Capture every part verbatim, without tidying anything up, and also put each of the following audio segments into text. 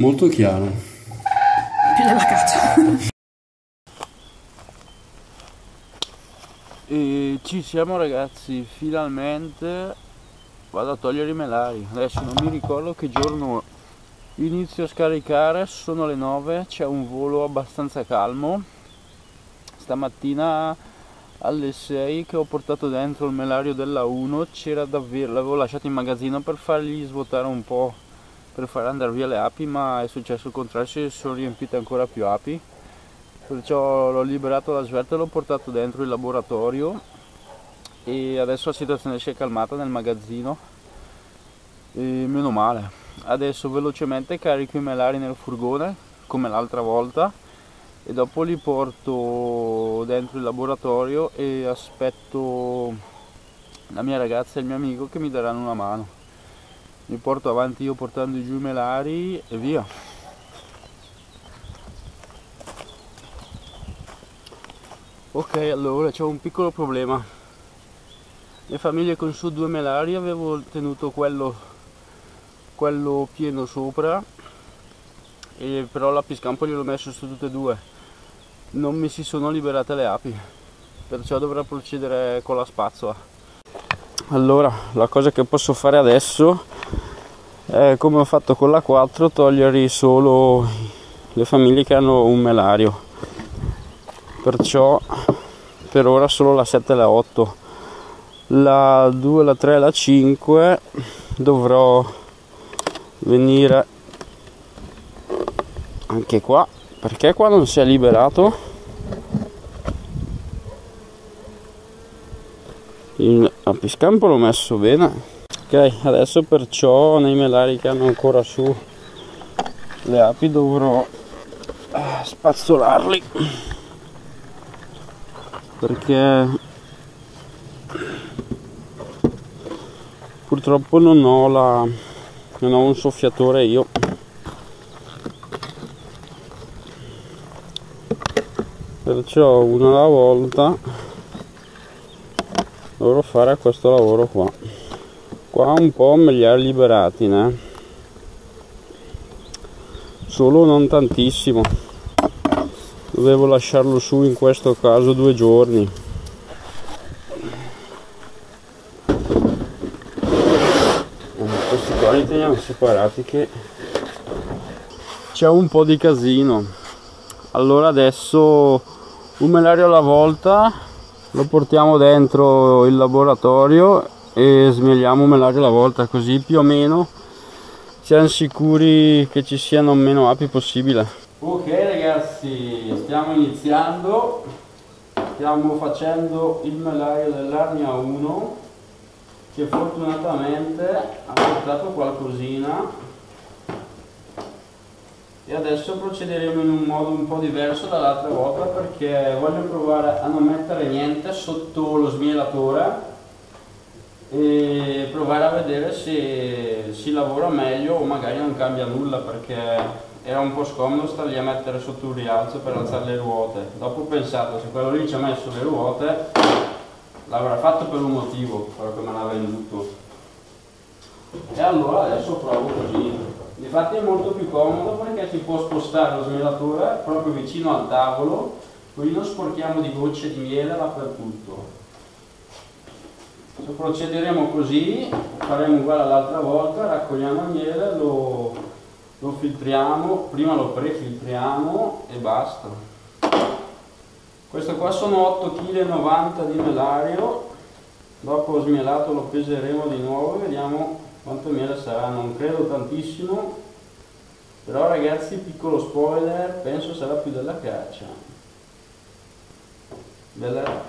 Molto chiaro. Più della caccia. E ci siamo ragazzi, finalmente vado a togliere i melari. Adesso non mi ricordo che giorno inizio a scaricare, sono le nove, c'è un volo abbastanza calmo. Stamattina alle sei che ho portato dentro il melario della uno, c'era davvero, l'avevo lasciato in magazzino per fargli svuotare un po', per far andare via le api, ma è successo il contrario, si sono riempite ancora più api. Perciò l'ho liberato dalla svelta e l'ho portato dentro il laboratorio e adesso la situazione si è calmata nel magazzino e meno male. Adesso velocemente carico i melari nel furgone come l'altra volta e dopo li porto dentro il laboratorio e aspetto la mia ragazza e il mio amico che mi daranno una mano. Mi porto avanti io portando giù i melari e via. Ok, allora c'è un piccolo problema. Le famiglie con su due melari, avevo tenuto quello, quello pieno sopra, e però l'apiscampo gliel'ho messo su tutte e due. Non mi si sono liberate le api, perciò dovrò procedere con la spazzola. Allora, la cosa che posso fare adesso è, come ho fatto con la quattro, togliere solo le famiglie che hanno un melario. Perciò per ora solo la sette e la otto. La due, la tre e la cinque dovrò venire anche qua, perché qua non si è liberato. Il apiscampo l'ho messo bene. Ok, adesso perciò nei melari che hanno ancora su le api dovrò spazzolarli, perché purtroppo non ho la non ho un soffiatore io. Perciò una alla volta dovrò fare questo lavoro qua. Qua un po' me li ha liberati, né? Solo non tantissimo. Dovevo lasciarlo su in questo caso due giorni. Questi qua li teniamo separati che c'è un po' di casino. Allora adesso un melario alla volta lo portiamo dentro il laboratorio e smieliamo un melario alla volta, così più o meno siamo sicuri che ci siano meno api possibile. Ok ragazzi, stiamo iniziando, stiamo facendo il melario dell'Arnia uno, che fortunatamente ha portato qualcosina, e adesso procederemo in un modo un po' diverso dall'altra volta, perché voglio provare a non mettere niente sotto lo smielatore e provare a vedere se si lavora meglio o magari non cambia nulla, perché era un po' scomodo stargli a mettere sotto un rialzo per alzare le ruote. Dopo ho pensato, se quello lì ci ha messo le ruote l'avrà fatto per un motivo, quello che me l'ha venduto, e allora adesso provo così. Infatti è molto più comodo perché si può spostare lo smielatore proprio vicino al tavolo, così non sporchiamo di gocce di miele dappertutto. Se procederemo così, faremo uguale all'altra volta, raccogliamo il miele, lo, lo filtriamo, prima lo prefiltriamo e basta. Questo qua sono otto virgola novanta chili di melario, dopo smielato lo peseremo di nuovo e vediamo quanto miele sarà. Non credo tantissimo, però ragazzi, piccolo spoiler, penso sarà più della caccia. Bella.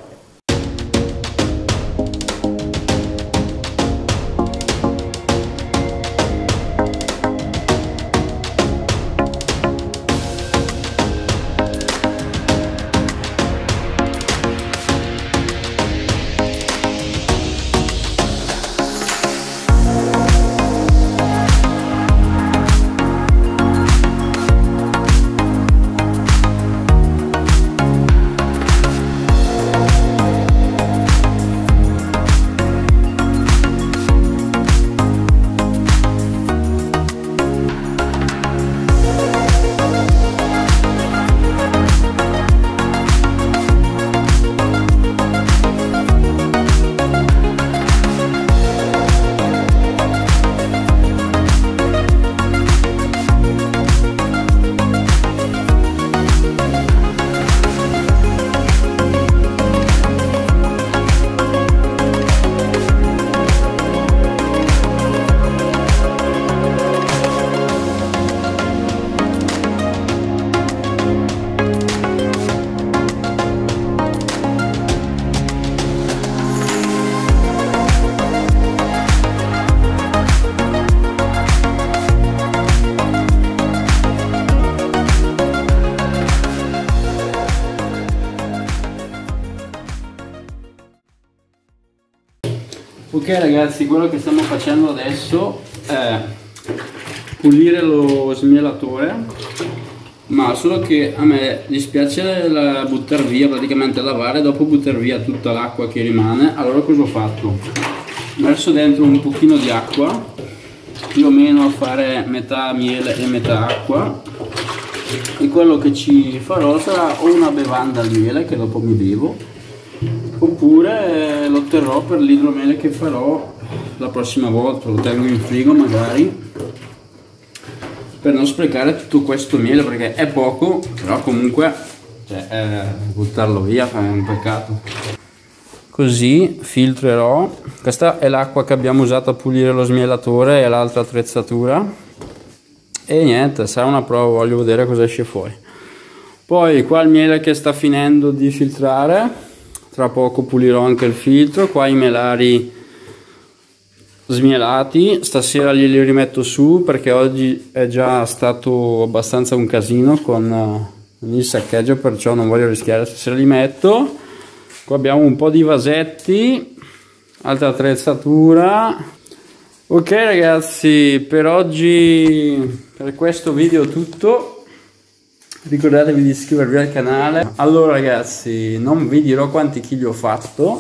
Ok ragazzi, quello che stiamo facendo adesso è pulire lo smielatore, ma solo che a me dispiace buttare via, praticamente lavare e dopo buttare via tutta l'acqua che rimane. Allora cosa ho fatto? Ho messo dentro un pochino di acqua, più o meno a fare metà miele e metà acqua, e quello che ci farò sarà o una bevanda al miele che dopo mi bevo, oppure lo terrò per l'idromele che farò la prossima volta, lo tengo in frigo magari per non sprecare tutto questo miele, perché è poco, però comunque cioè, eh, buttarlo via è un peccato. Così filtrerò. Questa è l'acqua che abbiamo usato a pulire lo smielatore e l'altra attrezzatura, e niente, sarà una prova, voglio vedere cosa esce fuori. Poi qua il miele che sta finendo di filtrare, tra poco pulirò anche il filtro. Qua i melari smielati, stasera glieli rimetto su perché oggi è già stato abbastanza un casino con il saccheggio, perciò non voglio rischiare, stasera li metto. Qua abbiamo un po' di vasetti, altra attrezzatura. Ok ragazzi, per oggi, per questo video è tutto. Ricordatevi di iscrivervi al canale. Allora ragazzi, non vi dirò quanti chili ho fatto,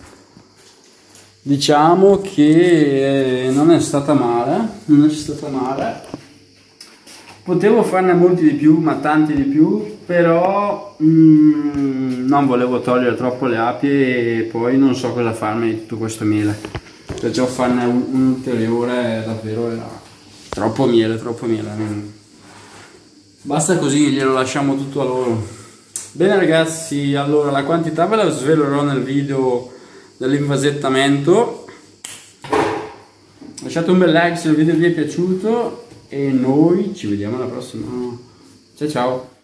diciamo che non è stata male, non è stata male. Potevo farne molti di più, ma tanti di più, però mm, non volevo togliere troppo le api e poi non so cosa farmi di tutto questo miele, perciò farne un, un ulteriore davvero era troppo miele, troppo miele. Basta così, glielo lasciamo tutto a loro. Bene ragazzi, allora la quantità ve la svelerò nel video dell'invasettamento. Lasciate un bel like se il video vi è piaciuto e noi ci vediamo alla prossima. Ciao ciao.